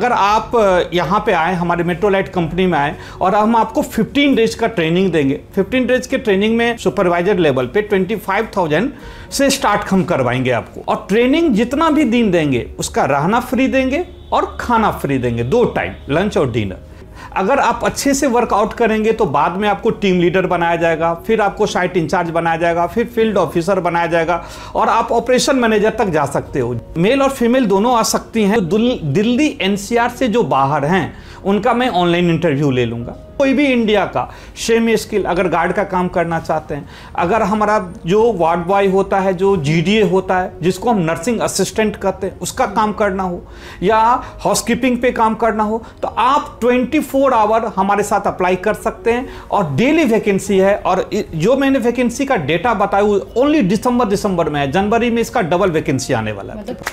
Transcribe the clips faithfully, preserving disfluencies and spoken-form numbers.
अगर आप यहाँ पे आए, हमारे मेट्रोलाइट कंपनी में आए और हम आपको पंद्रह डेज का ट्रेनिंग देंगे। पंद्रह डेज के ट्रेनिंग में सुपरवाइजर लेवल पे पच्चीस हज़ार से स्टार्ट हम करवाएंगे आपको, और ट्रेनिंग जितना भी दिन देंगे उसका रहना फ्री देंगे और खाना फ्री देंगे, दो टाइम लंच और डिनर। अगर आप अच्छे से वर्कआउट करेंगे तो बाद में आपको टीम लीडर बनाया जाएगा, फिर आपको साइट इंचार्ज बनाया जाएगा, फिर फील्ड ऑफिसर बनाया जाएगा और आप ऑपरेशन मैनेजर तक जा सकते हो। मेल और फीमेल दोनों आ सकती हैं। दिल्ली एनसीआर से जो बाहर हैं उनका मैं ऑनलाइन इंटरव्यू ले लूँगा। कोई भी इंडिया का सेम स्किल, अगर गार्ड का काम करना चाहते हैं, अगर हमारा जो वार्ड बॉय होता है, जो जीडीए होता है जिसको हम नर्सिंग असिस्टेंट कहते हैं, उसका काम करना हो या हाउसकीपिंग पे काम करना हो, तो आप चौबीस आवर हमारे साथ अप्लाई कर सकते हैं। और डेली वैकेंसी है, और जो मैंने वैकेंसी का डेटा बताया ओनली दिसंबर दिसंबर में है, जनवरी में इसका डबल वैकेंसी आने वाला है। मतलब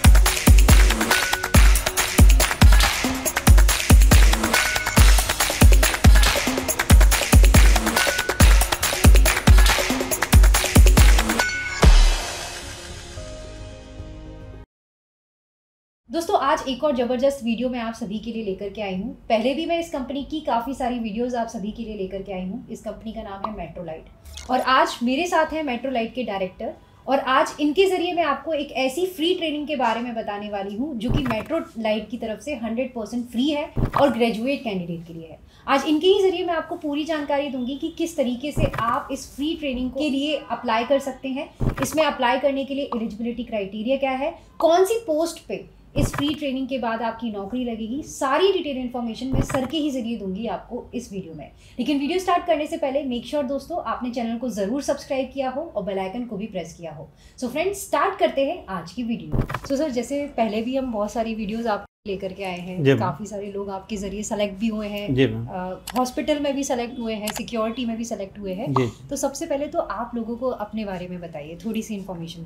दोस्तों, आज एक और ज़बरदस्त वीडियो मैं आप सभी के लिए लेकर के आई हूँ। पहले भी मैं इस कंपनी की काफ़ी सारी वीडियोस आप सभी के लिए लेकर के आई हूँ। इस कंपनी का नाम है मेट्रोलाइट, और आज मेरे साथ हैं मेट्रोलाइट के डायरेक्टर, और आज इनके ज़रिए मैं आपको एक ऐसी फ्री ट्रेनिंग के बारे में बताने वाली हूँ जो कि मेट्रोलाइट की तरफ से हंड्रेड परसेंट फ्री है और ग्रेजुएट कैंडिडेट के लिए है। आज इनके ही ज़रिए मैं आपको पूरी जानकारी दूंगी कि किस तरीके से आप इस फ्री ट्रेनिंग के लिए अप्लाई कर सकते हैं, इसमें अप्लाई करने के लिए एलिजिबिलिटी क्राइटेरिया क्या है, कौन सी पोस्ट पे इस फ्री ट्रेनिंग के बाद आपकी नौकरी लगेगी, सारी डिटेल इन्फॉर्मेशन मैं सर के ही जरिए दूंगी आपको इस वीडियो में। लेकिन वीडियो स्टार्ट करने से पहले मेक श्योर दोस्तों आपने चैनल को जरूर सब्सक्राइब किया हो और बेल आइकन को भी प्रेस किया हो। सो फ्रेंड्स, स्टार्ट करते हैं आज की वीडियो। सो सर, जैसे पहले भी हम बहुत सारी वीडियोज आप लेकर के आए हैं, काफी सारे लोग आपके जरिए सेलेक्ट भी हुए हैं, हॉस्पिटल में भी सेलेक्ट हुए हैं, सिक्योरिटी में भी सेलेक्ट हुए हैं। तो सबसे पहले तो आप लोगों को अपने बारे में बताइए, थोड़ी सी इन्फॉर्मेशन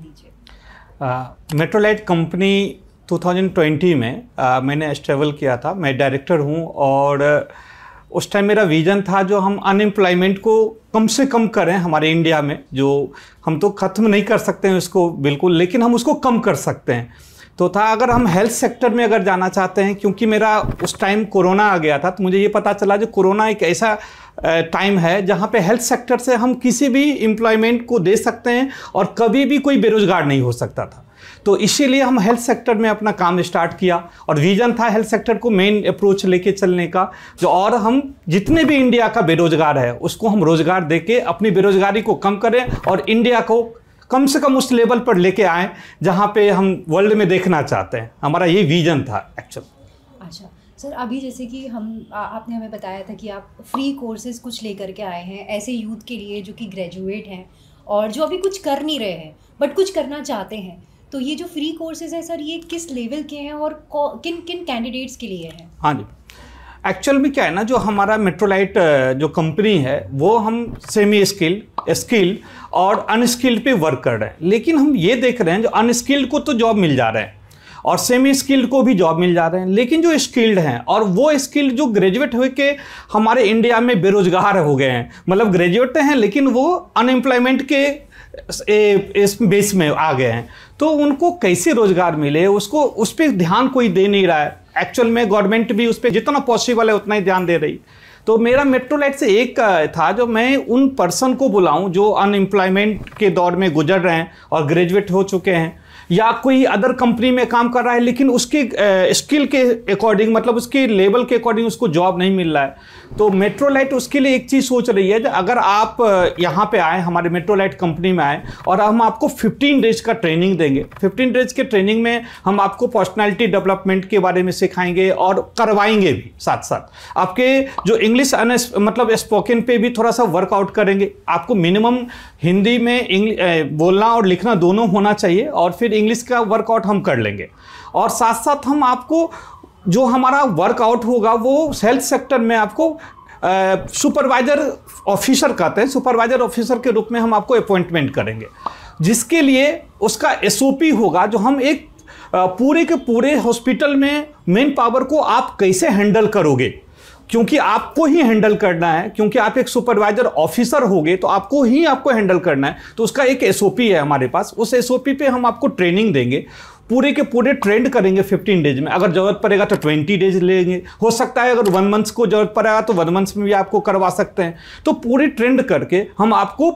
दीजिए। मेट्रोलाइट कंपनी दो हज़ार बीस में आ, मैंने एस्टेबल किया था। मैं डायरेक्टर हूँ, और उस टाइम मेरा विज़न था जो हम अनएम्प्लॉयमेंट को कम से कम करें हमारे इंडिया में। जो हम तो ख़त्म नहीं कर सकते हैं उसको बिल्कुल, लेकिन हम उसको कम कर सकते हैं। तो था अगर हम हेल्थ सेक्टर में अगर जाना चाहते हैं, क्योंकि मेरा उस टाइम कोरोना आ गया था, तो मुझे ये पता चला जो कोरोना एक ऐसा टाइम है जहाँ पे हेल्थ सेक्टर से हम किसी भी एम्प्लॉयमेंट को दे सकते हैं और कभी भी कोई बेरोज़गार नहीं हो सकता था। तो इसीलिए हम हेल्थ सेक्टर में अपना काम स्टार्ट किया, और विजन था हेल्थ सेक्टर को मेन अप्रोच लेके चलने का, जो और हम जितने भी इंडिया का बेरोजगार है उसको हम रोजगार देके अपनी बेरोजगारी को कम करें और इंडिया को कम से कम उस लेवल पर लेके आएँ जहाँ पे हम वर्ल्ड में देखना चाहते हैं। हमारा ये विजन था एक्चुअल। अच्छा सर, अभी जैसे कि हम आ, आपने हमें बताया था कि आप फ्री कोर्सेज कुछ लेकर के आए हैं ऐसे यूथ के लिए जो कि ग्रेजुएट हैं और जो अभी कुछ कर नहीं रहे हैं बट कुछ करना चाहते हैं। तो ये जो फ्री कोर्सेज है सर, ये किस लेवल के हैं और किन किन कैंडिडेट्स के लिए हैं? हाँ जी, एक्चुअल में क्या है ना, जो हमारा मेट्रोलाइट जो कंपनी है वो हम सेमी स्किल्ड, स्किल्ड और अनस्किल्ड पे वर्क कर रहे हैं। लेकिन हम ये देख रहे हैं जो अनस्किल्ड को तो जॉब मिल जा रहे हैं और सेमी स्किल्ड को भी जॉब मिल जा रहे हैं, लेकिन जो स्किल्ड हैं और वो स्किल्ड जो ग्रेजुएट हुए के हमारे इंडिया में बेरोजगार हो गए हैं, मतलब ग्रेजुएट हैं लेकिन वो अनएम्प्लॉयमेंट के इस बेस में आ गए हैं, तो उनको कैसे रोजगार मिले उसको उस पर ध्यान कोई दे नहीं रहा है। एक्चुअल में गवर्नमेंट भी उस पर जितना पॉसिबल है उतना ही ध्यान दे रही। तो मेरा मेट्रोलाइट से एक था जो मैं उन पर्सन को बुलाऊं जो अनएम्प्लॉयमेंट के दौर में गुजर रहे हैं और ग्रेजुएट हो चुके हैं, या कोई अदर कंपनी में काम कर रहा है लेकिन उसके स्किल के अकॉर्डिंग, मतलब उसके लेवल के अकॉर्डिंग उसको जॉब नहीं मिल रहा है। तो मेट्रोलाइट उसके लिए एक चीज़ सोच रही है, अगर आप यहाँ पे आए, हमारे मेट्रोलाइट कंपनी में आए और हम आपको पंद्रह डेज का ट्रेनिंग देंगे। पंद्रह डेज के ट्रेनिंग में हम आपको पर्सनालिटी डेवलपमेंट के बारे में सिखाएंगे और करवाएंगे भी, साथ साथ आपके जो इंग्लिश मतलब स्पोकन पे भी थोड़ा सा वर्कआउट करेंगे। आपको मिनिमम हिंदी में इंग्लिश बोलना और लिखना दोनों होना चाहिए, और फिर इंग्लिश का वर्कआउट हम कर लेंगे। और साथ साथ हम आपको जो हमारा वर्कआउट होगा वो हेल्थ सेक्टर में आपको सुपरवाइजर ऑफिसर कहते हैं, सुपरवाइजर ऑफिसर के रूप में हम आपको अपॉइंटमेंट करेंगे, जिसके लिए उसका एसओपी होगा जो हम एक पूरे के पूरे हॉस्पिटल में मेन पावर को आप कैसे हैंडल करोगे, क्योंकि आपको ही हैंडल करना है, क्योंकि आप एक सुपरवाइजर ऑफिसर होगे तो आपको ही आपको हैंडल करना है। तो उसका एक एसओपी है हमारे पास, उस एसओपी पे हम आपको ट्रेनिंग देंगे। पूरे के पूरे ट्रेंड करेंगे फिफ्टीन डेज में। अगर जरूरत पड़ेगा तो ट्वेंटी डेज लेंगे, हो सकता है अगर वन मंथ्स को जरूरत पड़ेगा तो वन मंथ्स में भी आपको करवा सकते हैं। तो पूरी ट्रेंड करके हम आपको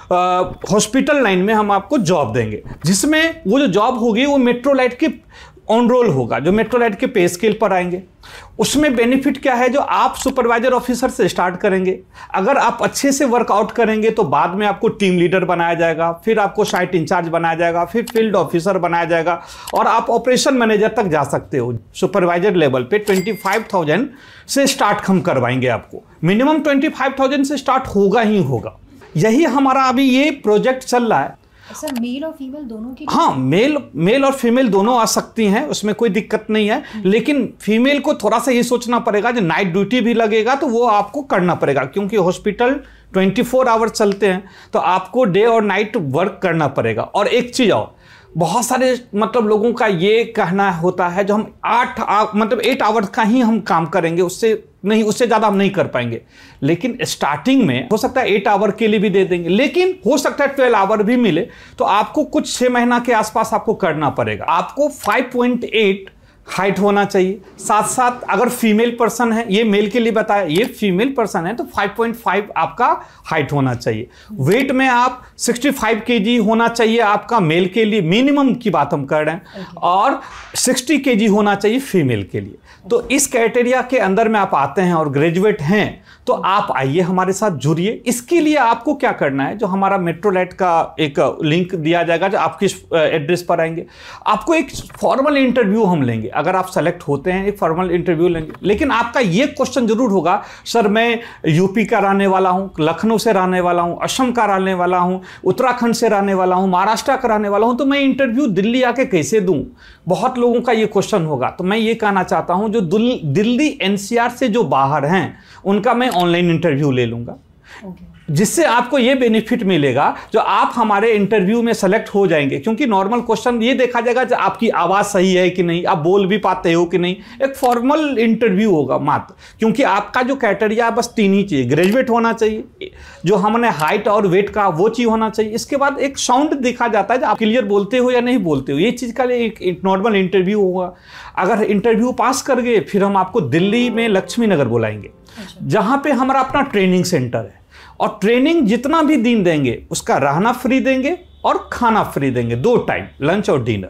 हॉस्पिटल लाइन में हम आपको जॉब देंगे, जिसमें वो जो जॉब होगी वो मेट्रोलाइट के ऑन रोल होगा, जो मेट्रोलाइट के पे स्केल पर आएंगे। उसमें बेनिफिट क्या है, जो आप सुपरवाइजर ऑफिसर से स्टार्ट करेंगे, अगर आप अच्छे से वर्कआउट करेंगे तो बाद में आपको टीम लीडर बनाया जाएगा, फिर आपको साइट इंचार्ज बनाया जाएगा, फिर फील्ड ऑफिसर बनाया जाएगा और आप ऑपरेशन मैनेजर तक जा सकते हो। सुपरवाइजर लेवल पे ट्वेंटी फाइव थाउजेंड से स्टार्ट हम करवाएंगे आपको, मिनिमम ट्वेंटी फाइव थाउजेंड से स्टार्ट होगा ही होगा। यही हमारा अभी ये प्रोजेक्ट चल रहा है। सर मेल और फीमेल दोनों की? हाँ, मेल मेल और फीमेल दोनों आ सकती हैं, उसमें कोई दिक्कत नहीं है। लेकिन फीमेल को थोड़ा सा ये सोचना पड़ेगा, जो नाइट ड्यूटी भी लगेगा तो वो आपको करना पड़ेगा, क्योंकि हॉस्पिटल ट्वेंटी फोर आवर चलते हैं, तो आपको डे और नाइट वर्क करना पड़ेगा। और एक चीज़ और, बहुत सारे मतलब लोगों का ये कहना होता है जो हम आठ मतलब एट आवर्स का ही हम काम करेंगे, उससे नहीं, उससे ज़्यादा हम नहीं कर पाएंगे। लेकिन स्टार्टिंग में हो सकता है एट आवर के लिए भी दे देंगे, लेकिन हो सकता है ट्वेल्व आवर भी मिले, तो आपको कुछ छः महीना के आसपास आपको करना पड़ेगा। आपको फाइव पॉइंट एट हाइट होना चाहिए, साथ साथ अगर फीमेल पर्सन है, ये मेल के लिए बताया, ये फीमेल पर्सन है तो फाइव पॉइंट फाइव आपका हाइट होना चाहिए। वेट में आप सिक्सटी फाइव केजी होना चाहिए आपका मेल के लिए, मिनिमम की बात हम कर रहे हैं, okay. और सिक्सटी केजी होना चाहिए फीमेल के लिए। okay. तो इस क्राइटेरिया के अंदर में आप आते हैं और ग्रेजुएट हैं तो आप आइए हमारे साथ जुड़िए। इसके लिए आपको क्या करना है, जो हमारा मेट्रोलाइट का एक लिंक दिया जाएगा, जो आपके एड्रेस पर आएंगे, आपको एक फॉर्मल इंटरव्यू हम लेंगे। अगर आप सेलेक्ट होते हैं एक फॉर्मल इंटरव्यू लेंगे, लेकिन आपका ये क्वेश्चन जरूर होगा, सर मैं यूपी का रहने वाला हूँ, लखनऊ से रहने वाला हूँ, असम का रहने वाला हूँ, उत्तराखंड से रहने वाला हूँ, महाराष्ट्र का रहने वाला हूँ, तो मैं इंटरव्यू दिल्ली आके कैसे दूँ? बहुत लोगों का ये क्वेश्चन होगा। तो मैं ये कहना चाहता हूँ, जो दिल्ली एनसीआर से जो बाहर हैं उनका मैं ऑनलाइन इंटरव्यू ले लूँगा, okay. जिससे आपको ये बेनिफिट मिलेगा, जो आप हमारे इंटरव्यू में सेलेक्ट हो जाएंगे, क्योंकि नॉर्मल क्वेश्चन ये देखा जाएगा कि आपकी आवाज़ सही है कि नहीं, आप बोल भी पाते हो कि नहीं। एक फॉर्मल इंटरव्यू होगा मात्र, क्योंकि आपका जो क्राइटेरिया बस तीन ही चाहिए, ग्रेजुएट होना चाहिए, जो हमने हाइट और वेट का वो चीज़ होना चाहिए, इसके बाद एक साउंड देखा जाता है, जो आप क्लियर बोलते हो या नहीं बोलते हो, ये चीज़ का एक नॉर्मल इंटरव्यू होगा। अगर इंटरव्यू पास कर गए फिर हम आपको दिल्ली में लक्ष्मी नगर बुलाएंगे, जहाँ पे हमारा अपना ट्रेनिंग सेंटर है, और ट्रेनिंग जितना भी दिन देंगे उसका रहना फ्री देंगे और खाना फ्री देंगे, दो टाइम लंच और डिनर।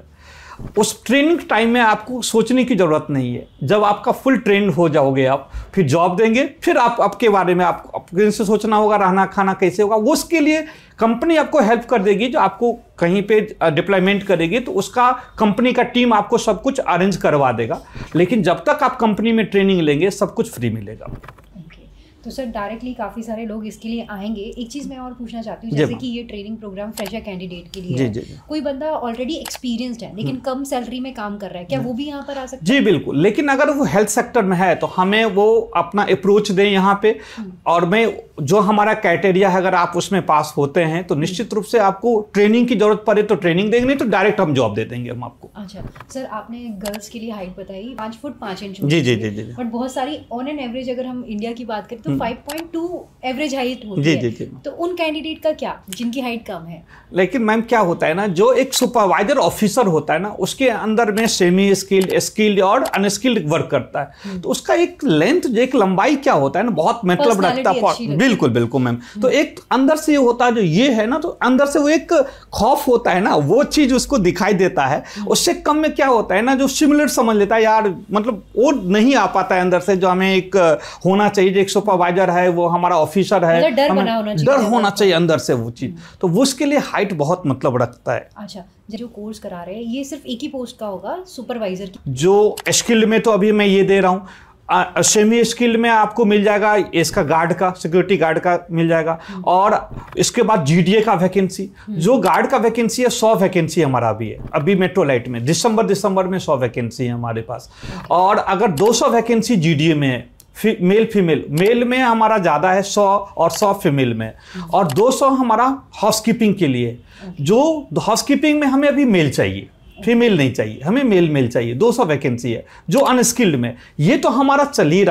उस ट्रेनिंग टाइम में आपको सोचने की ज़रूरत नहीं है। जब आपका फुल ट्रेंड हो जाओगे आप, फिर जॉब देंगे, फिर आप आपके बारे में आप आपके से सोचना होगा रहना खाना कैसे होगा, वो उसके लिए कंपनी आपको हेल्प कर देगी। जो आपको कहीं पे डिप्लॉयमेंट करेगी तो उसका कंपनी का टीम आपको सब कुछ अरेंज करवा देगा, लेकिन जब तक आप कंपनी में ट्रेनिंग लेंगे सब कुछ फ्री मिलेगा। तो सर डायरेक्टली काफ़ी सारे लोग इसके लिए आएंगे। एक चीज़ मैं और पूछना चाहती हूँ, जैसे कि ये ट्रेनिंग प्रोग्राम फ्रेशर कैंडिडेट के लिए जी, है, जी, जी। कोई बंदा ऑलरेडी एक्सपीरियंस्ड है लेकिन कम सैलरी में काम कर रहा है, क्या वो भी यहाँ पर आ सकता है? जी बिल्कुल, लेकिन अगर वो हेल्थ सेक्टर में है तो हमें वो अपना अप्रोच दें यहाँ पे, और मैं जो हमारा क्राइटेरिया है अगर आप उसमें पास होते हैं तो निश्चित रूप से आपको ट्रेनिंग की जरूरत पड़े तो ट्रेनिंग देंगे, नहीं तो डायरेक्ट हम जॉब दे देंगे हम आपको। अच्छा सर, आपने गर्ल्स के लिए हाइट बताई पाँच फुट पाँच inch, ji ji ji ji, but बहुत सारी ऑन एन एवरेज अगर हम इंडिया की बात करें तो five point two average height होती जी, है। जी, जी। तो उन कैंडिडेट का क्या, जिनकी हाइट कम है? लेकिन मैम क्या होता है ना, जो एक सुपरवाइजर ऑफिसर होता है ना, उसके अंदर में सेमी स्किल्ड, स्किल्ड और अनस्किल्ड वर्क करता है, तो उसका एक लेंथ, एक लंबाई क्या होता है ना, बहुत मतलब रखता है। बिल्कुल बिल्कुल मैम। तो एक अंदर से होता है जो ये है ना, तो अंदर से वो एक खौफ होता है ना, वो चीज उसको दिखाई देता है। उससे कम में क्या होता है ना, जो सिमुलेट समझ लेता है यार, मतलब वो नहीं आ पाता है अंदर से, जो हमें एक होना चाहिए, जो एक सुपरवाइजर है वो हमारा ऑफिसर है, डर बना होना चाहिए, डर होना चाहिए अंदर से वो चीज, तो वो उसके लिए हाइट बहुत मतलब रखता है। अच्छा, जो कोर्स करा रहे हैं ये सिर्फ एक ही पोस्ट का होगा सुपरवाइजर की? जो स्किल्ड में तो अभी मैं ये दे रहा हूँ, सेमी स्किल्ड में आपको मिल जाएगा इसका गार्ड का, सिक्योरिटी गार्ड का मिल जाएगा, और इसके बाद जीडीए का वैकेंसी, जो गार्ड का वैकेंसी है सौ वैकेंसी हमारा अभी है, अभी मेट्रोलाइट में दिसंबर दिसंबर में सौ वैकेंसी है हमारे पास। और अगर दो सौ वैकेंसी जीडीए में है, फी, मेल फीमेल, मेल में हमारा ज़्यादा है सौ, और सौ फीमेल में, और दो सौ हमारा हाउसकीपिंग के लिए, जो हाउसकीपिंग में हमें अभी मेल चाहिए, फीमेल नहीं चाहिए, हमें मेल मेल चाहिए, दो सौ वैकेंसी है। जो अनस्किल्ड में, ये तो हमारा चल ही रहा है,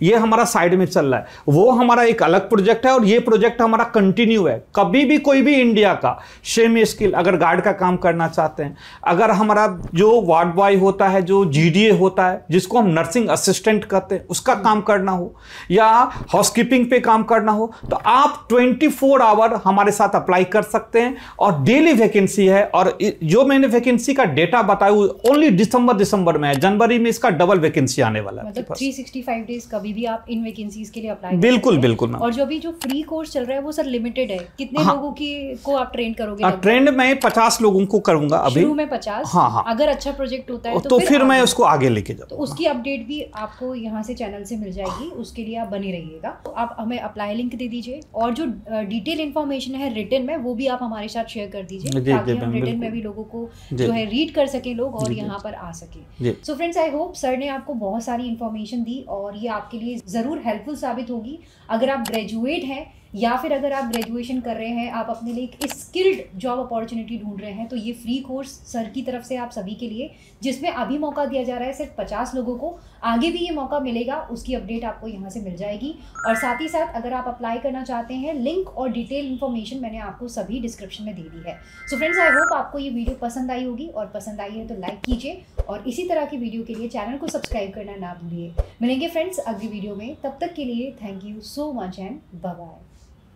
ये हमारा साइड में चल रहा है, वो हमारा एक अलग प्रोजेक्ट है और ये प्रोजेक्ट हमारा कंटिन्यू है। कभी भी कोई भी इंडिया का सेमी स्किल अगर गार्ड का काम करना चाहते हैं, अगर हमारा जो वार्ड बॉय होता है, जो जीडीए होता है जिसको हम नर्सिंग असिस्टेंट कहते हैं, उसका काम करना हो या हाउसकीपिंग पे काम करना हो, तो आप चौबीस आवर हमारे साथ अप्लाई कर सकते हैं। और डेली वैकेंसी है, और जो मैंने वैकेंसी का डेटा बताया ओनली दिसंबर दिसंबर में है, जनवरी में इसका डबल वैकेंसी आने वाला है। मतलब तीन सौ पैंसठ डेज कभी भी आप इन वैकेंसीज के लिए अप्लाई बिल्कुल बिल्कुल। और जो अभी जो फ्री कोर्स चल रहा है वो सर लिमिटेड है, कितने हाँ, लोगों की को आप ट्रेन करोगे? ट्रेंड में पचास लोगों को करूंगा अभी शुरू में पचास। हाँ हाँ। अगर अच्छा प्रोजेक्ट होता है तो, तो फिर, फिर मैं उसको आगे लेके जाऊंगा। तो उसकी अपडेट भी आपको यहाँ से चैनल से मिल जाएगी, उसके लिए आप बने रहिएगा। तो आप हमें अप्लाई लिंक दे दीजिए और जो डिटेल इन्फॉर्मेशन है रिटन में वो भी आप हमारे साथ शेयर कर दीजिए ताकि हम रिटन में भी लोगों को जो है रीड कर सके लोग और यहाँ पर आ सके। So friends, I hope sir ने आपको बहुत सारी इन्फॉर्मेशन दी और ये आपके लिए जरूर हेल्पफुल साबित होगी। अगर आप ग्रेजुएट हैं या फिर अगर आप ग्रेजुएशन कर रहे हैं, आप अपने लिए एक स्किल्ड जॉब अपॉर्चुनिटी ढूंढ रहे हैं, तो ये फ्री कोर्स सर की तरफ से आप सभी के लिए, जिसमें अभी मौका दिया जा रहा है सिर्फ पचास लोगों को, आगे भी ये मौका मिलेगा, उसकी अपडेट आपको यहाँ से मिल जाएगी। और साथ ही साथ अगर आप अप्लाई करना चाहते हैं, लिंक और डिटेल इन्फॉर्मेशन मैंने आपको सभी डिस्क्रिप्शन में दे दी है। सो फ्रेंड्स, आई होप आपको ये वीडियो पसंद आई होगी, और पसंद आई है तो लाइक कीजिए और इसी तरह की वीडियो के लिए चैनल को सब्सक्राइब करना ना भूलिए। मिलेंगे फ्रेंड्स अगली वीडियो में, तब तक के लिए thank you so much and bye bye.